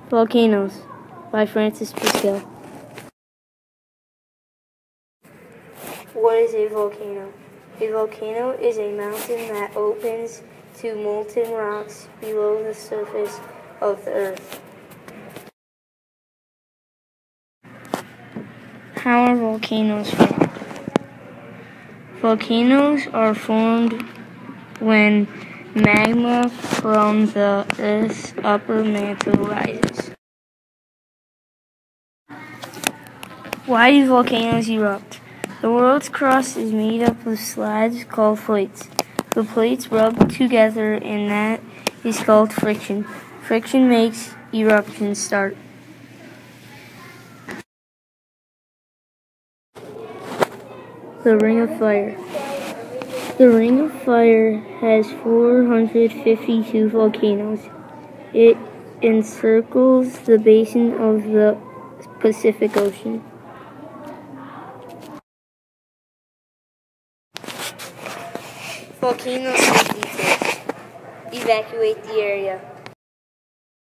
Volcanoes by Francis-2nd. What is a volcano? A volcano is a mountain that opens to molten rocks below the surface of the earth. How are volcanoes formed? Volcanoes are formed when magma from the Earth's upper mantle rises. Why do volcanoes erupt? The world's crust is made up of slabs called plates. The plates rub together and that is called friction. Friction makes eruptions start. The Ring of Fire. The Ring of Fire has 452 volcanoes. It encircles the basin of the Pacific Ocean. Volcano safety tips. Evacuate the area.